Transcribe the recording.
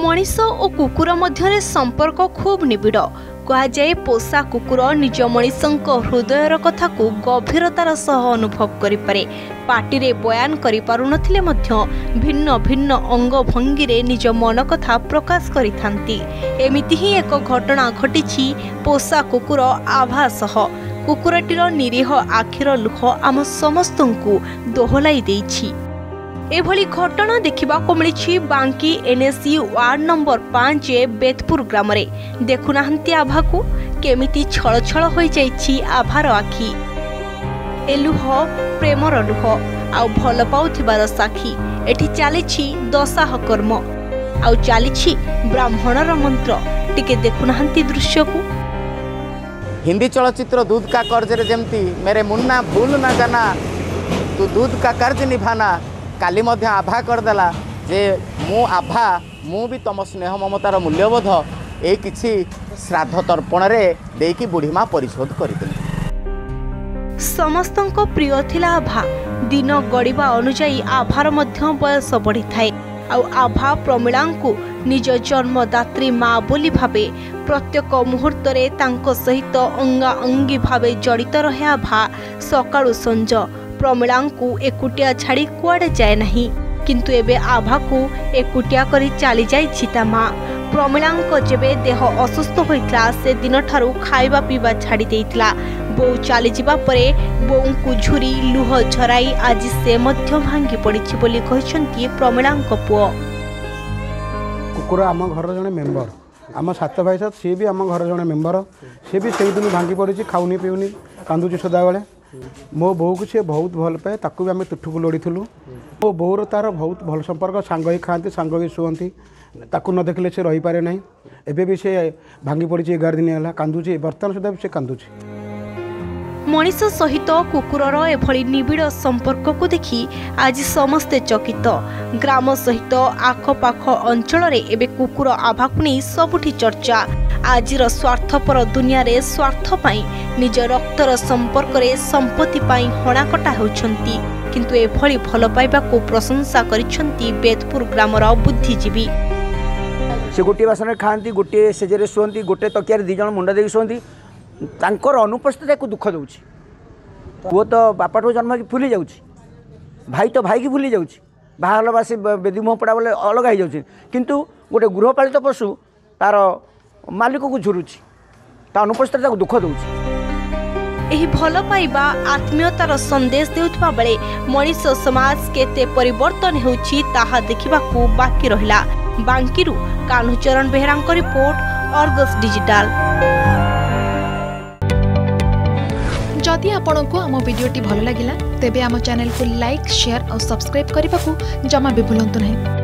मनीष और कुकुर मध्य संपर्क खूब निबिड़ कहुए। पोषा कुकुर निज मनीष हृदयर कथा को गभीरतार सह अनुभव करें। पार्टी रे बयान करि पारु नथिले मध्य भिन्न भिन्न अंग भंगी रे निज मन कथा प्रकाश करिथांती। एमिति ही एक घटना घटिछि पोषा कुकुर आभा सह। कुकुरटीर निरीह आखिर लुह आम समस्तंकु दोहलाई देइछि। एभली घटना देखा मिली Banki NSC ward number 5 Betpur ग्राम रे। देखुना आभा को केमिति छल छल हो जाइछि आभार आखि। ए लुह प्रेमर लुह आउ भल पाउथिबार साखी। एठी चालिछि दशाह कर्म आउ चालिछि ब्राह्मणर मंत्र। टिके देखुना दृश्य को। हिंदी चलचित्र दूध का कर्ज रे जेमती मेरे मुन्ना भूल ना जाना तू दूध का कर्ज निभाना काली मध्य आभा करदेला जे मु आभा मु भी तम स्नेह ममतार मूल्यबोध ए किछि श्राद्ध तर्पण रे देकी बुढ़ीमा परिशोध करदेली। समस्तंको प्रिय थिला आभा। दिन गड़िबा अनुजाई आभार मध्य बयस बढ़ी थाए। आउ आभा प्रमिलांकु निज जन्मदात्री माँ बोली भावे प्रत्येक मुहूर्त रे तांको सहित अंगा अंगी भावे जड़ित रहे। आभा सकाळु संज प्रमिलांकु एकुटिया छाड़ी कुआडे जाए नहीं, किंतु एबे आभा को एकुटिया करी चली जाइछि ता माँ। प्रमिलांक जेबे देह असुस्थ होइतला से दिन ठारू खाइबा पीबा छाड़ी देइतला। बो चली जिबा परे बों को झुरी लुह झराई आज से मध्य भांगी पड़िछि बोली कहिसंती प्रमिलांक पुओ। कुकुर आम घर जने मेंबर आम सात भाई साथ सी भी आम घर जने मेंबर सी भी से दिन भांगी पड़ी खाऊनी पीऊनी कांदुची सदा बेले। मो बो को सी बहुत भल पाए ताकू भी आम तुठू लोड़ीलु। मो बोर तार बहुत भल संपर्क सांग ही खाती सांग ही शुअती ताकू न देखले से रही पारे नहीं। एबे भी से भांगी पड़ी 11 दिन है कांदुची बर्तमान सुधा भी से कांदुची। मनीष सहित कुकुरर एभली निबिड़ संपर्क को देखि आज समस्ते चकित। ग्राम सहित आखपाख अंचल रे एबे कुकुर आभा को नहीं सबुठी चर्चा। आजिर स्वार्थपर दुनिया रे स्वार्थ पाई निज रक्तर संपर्क रे संपत्ति पाई हणाकटा होउछंती, किंतु एभली भल पाइबा को प्रशंसा करिसंती बेतपुर ग्रामर बुद्धिजीवी। से गोटे बासन खाती गोटे सेजरे शुअती गोटे तकिया 2 जन मुंडा देकी शुअती तांकर अनुपस्थिति को दुख दूची। पुओ तो बापाठू जन्म की भूली जाऊँगी, भाई तो भाई की भूली जाऊँगी, बाहर बासी बेदी मुह पड़ा बोले अलग हो जाऊँगी, किंतु गोटे गृहपालित पशु तार मालिक को झुरुची ता अनुपस्थिति को दुख दूची। एही भल पाइबा आत्मीयतार संदेश देउथबा बेले मनीष समाज केते परिवर्तन हेउची ताहा देखिबाकू बाकी रहिला। बांकीरू कान्हूचरण बेहरांक रिपोर्ट, अर्गस डिजिटल। जदि आपंक आम भिडी भल लगा तेब आम चैनल को लाइक शेयर और सब्सक्राइब करने को जमा भी भूलु नहीं।